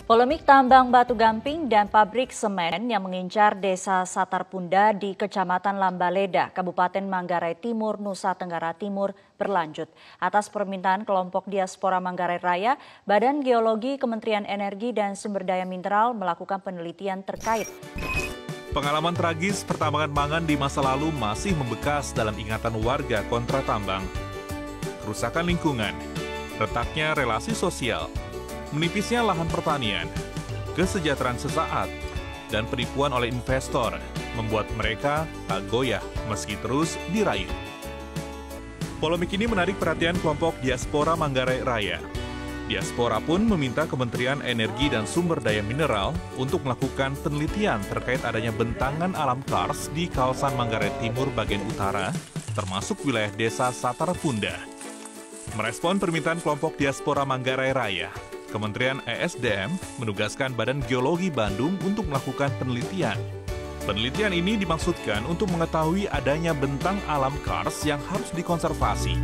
Polemik tambang batu gamping dan pabrik semen yang mengincar desa Satarpunda di Kecamatan Lambaleda, Kabupaten Manggarai Timur, Nusa Tenggara Timur berlanjut. Atas permintaan kelompok diaspora Manggarai Raya, Badan Geologi Kementerian Energi dan Sumber Daya Mineral melakukan penelitian terkait. Pengalaman tragis pertambangan mangan di masa lalu masih membekas dalam ingatan warga kontra tambang. Kerusakan lingkungan, retaknya relasi sosial, menipisnya lahan pertanian, kesejahteraan sesaat, dan penipuan oleh investor membuat mereka tak goyah meski terus dirayu. Polemik ini menarik perhatian kelompok diaspora Manggarai Raya. Diaspora pun meminta Kementerian Energi dan Sumber Daya Mineral untuk melakukan penelitian terkait adanya bentangan alam kars di kawasan Manggarai Timur bagian utara, termasuk wilayah desa Satarpunda. Merespon permintaan kelompok diaspora Manggarai Raya, Kementerian ESDM menugaskan Badan Geologi Bandung untuk melakukan penelitian. Penelitian ini dimaksudkan untuk mengetahui adanya bentang alam kars yang harus dikonservasi.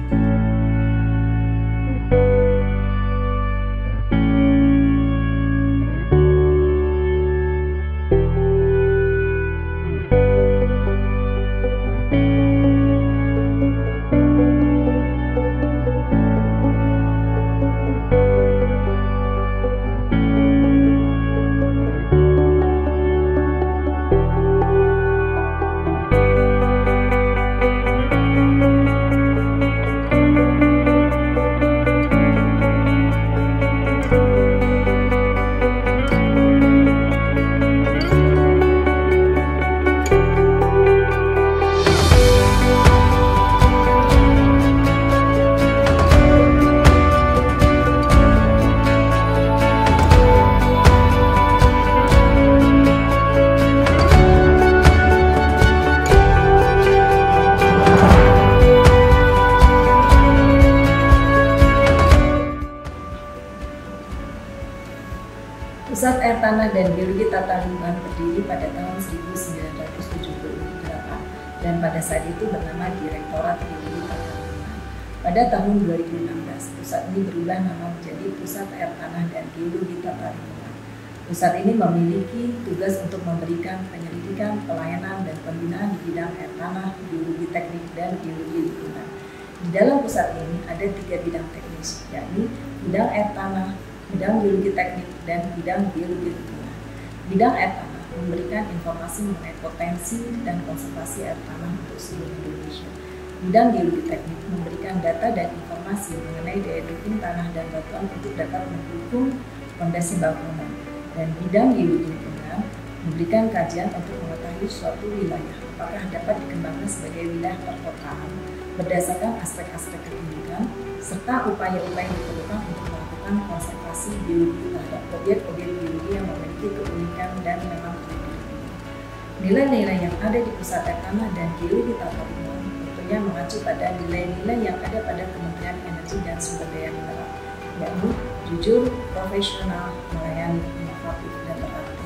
Pusat Air Tanah dan Geologi Tata Lingkungan berdiri pada tahun 1978 dan pada saat itu bernama Direktorat Geologi Tata Lingkungan. Pada tahun 2016, pusat ini berubah nama menjadi Pusat Air Tanah dan Geologi Tata Lingkungan. Pusat ini memiliki tugas untuk memberikan penyelidikan, pelayanan, dan pembinaan di bidang air tanah, geologi teknik, dan geologi lingkungan. Di dalam pusat ini ada 3 bidang teknis, yakni bidang air tanah, bidang geologi teknik, dan bidang geologi lingkungan. Bidang air tanah memberikan informasi mengenai potensi dan konservasi air tanah untuk seluruh Indonesia. Bidang geologi teknik memberikan data dan informasi mengenai daya dukung tanah dan batuan untuk dapat mendukung fondasi bangunan. Dan bidang geologi lingkungan memberikan kajian untuk mengetahui suatu wilayah apakah dapat dikembangkan sebagai wilayah perkotaan berdasarkan aspek-aspek lingkungan serta upaya-upaya yang diperlukan untuk konservasi geologi terhadap objek-objek geologi yang memiliki keunikan dan memang dilindungi. Nilai-nilai yang ada di Pusat Air Tanah dan Geologi Tata Lingkungan tentunya mengacu pada nilai-nilai yang ada pada Kementerian Energi dan Sumber Daya Mineral, yakni jujur, profesional, melayani, inovatif, dan beraktif.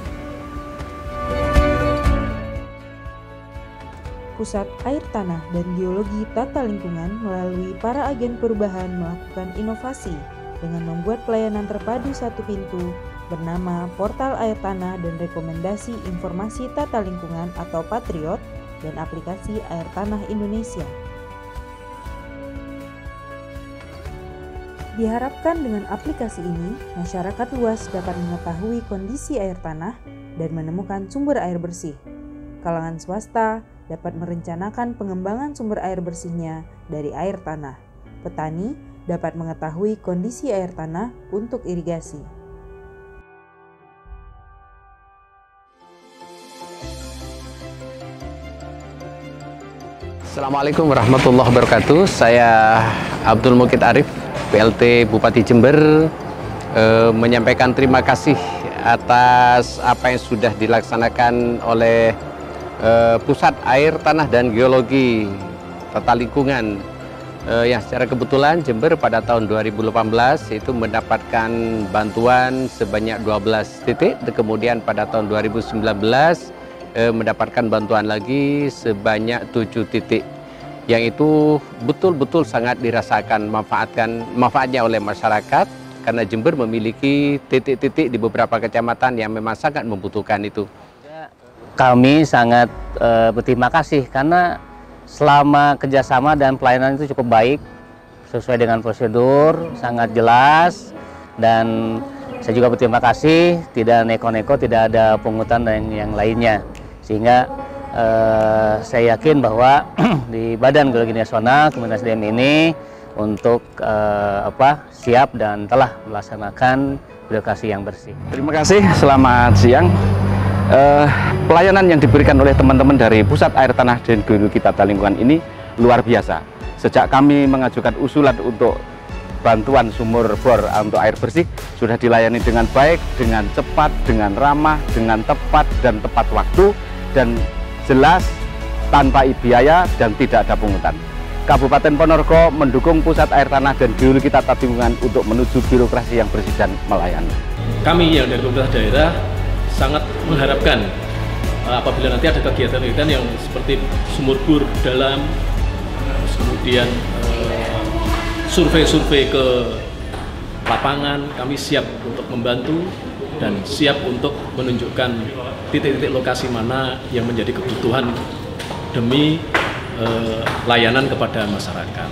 Pusat Air Tanah dan Geologi Tata Lingkungan melalui para agen perubahan melakukan inovasi dengan membuat pelayanan terpadu satu pintu bernama Portal Air Tanah dan Rekomendasi Informasi Tata Lingkungan atau Patriot dan aplikasi Air Tanah Indonesia. Diharapkan dengan aplikasi ini, masyarakat luas dapat mengetahui kondisi air tanah dan menemukan sumber air bersih. Kalangan swasta dapat merencanakan pengembangan sumber air bersihnya dari air tanah. Petani dapat mengetahui kondisi air tanah untuk irigasi. Assalamualaikum warahmatullahi wabarakatuh. Saya Abdul Mukid Arif, PLT Bupati Jember, menyampaikan terima kasih atas apa yang sudah dilaksanakan oleh Pusat Air Tanah dan Geologi Tata Lingkungan yang secara kebetulan Jember pada tahun 2018 itu mendapatkan bantuan sebanyak 12 titik, kemudian pada tahun 2019 mendapatkan bantuan lagi sebanyak 7 titik, yang itu betul-betul sangat dirasakan manfaatnya oleh masyarakat karena Jember memiliki titik-titik di beberapa kecamatan yang memang sangat membutuhkan itu. Kami sangat berterima kasih karena selama kerjasama dan pelayanan itu cukup baik, sesuai dengan prosedur, sangat jelas, dan saya juga berterima kasih, tidak neko-neko, tidak ada pungutan dan yang lainnya, sehingga saya yakin bahwa di Badan Geologi Nasional Kementerian SDM ini untuk siap dan telah melaksanakan birokrasi yang bersih. Terima kasih, selamat siang. Pelayanan yang diberikan oleh teman-teman dari Pusat Air Tanah dan Geologi Tata Lingkungan ini luar biasa. Sejak kami mengajukan usulan untuk bantuan sumur bor untuk air bersih, sudah dilayani dengan baik, dengan cepat, dengan ramah, dengan tepat dan tepat waktu, dan jelas tanpa biaya dan tidak ada pungutan. Kabupaten Ponorogo mendukung Pusat Air Tanah dan Geologi Tata Lingkungan untuk menuju birokrasi yang bersih dan melayani. Kami yang dari pemerintah daerah sangat mengharapkan apabila nanti ada kegiatan-kegiatan yang seperti sumur bor dalam, kemudian survei-survei ke lapangan, kami siap untuk membantu dan siap untuk menunjukkan titik-titik lokasi mana yang menjadi kebutuhan demi layanan kepada masyarakat.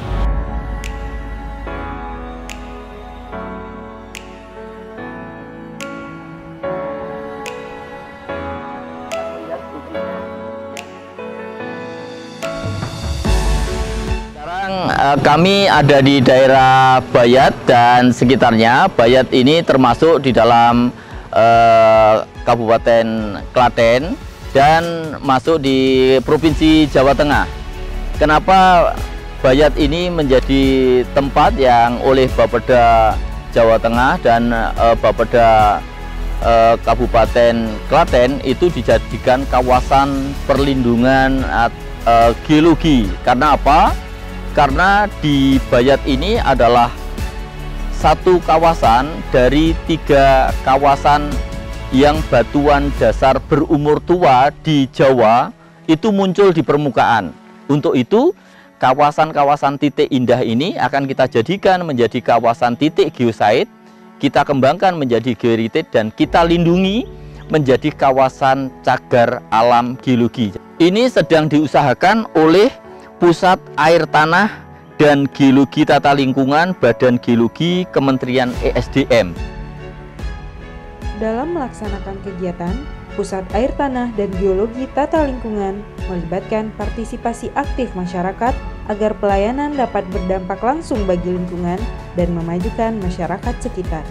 Kami ada di daerah Bayat dan sekitarnya. Bayat ini termasuk di dalam Kabupaten Klaten dan masuk di Provinsi Jawa Tengah. Kenapa Bayat ini menjadi tempat yang oleh Bapeda Jawa Tengah dan Bapeda Kabupaten Klaten itu dijadikan kawasan perlindungan geologi? Karena apa? Karena di Bayat ini adalah satu kawasan dari 3 kawasan yang batuan dasar berumur tua di Jawa itu muncul di permukaan. Untuk itu, kawasan-kawasan titik indah ini akan kita jadikan menjadi kawasan titik geosite, kita kembangkan menjadi geoheritage dan kita lindungi menjadi kawasan cagar alam geologi. Ini sedang diusahakan oleh Pusat Air Tanah dan Geologi Tata Lingkungan Badan Geologi Kementerian ESDM. Dalam melaksanakan kegiatan, Pusat Air Tanah dan Geologi Tata Lingkungan melibatkan partisipasi aktif masyarakat agar pelayanan dapat berdampak langsung bagi lingkungan dan memajukan masyarakat sekitar.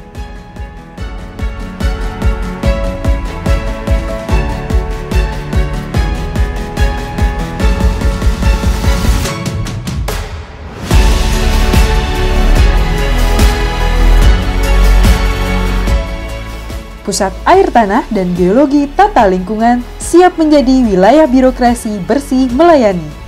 Pusat Air Tanah dan Geologi Tata Lingkungan siap menjadi wilayah birokrasi bersih melayani.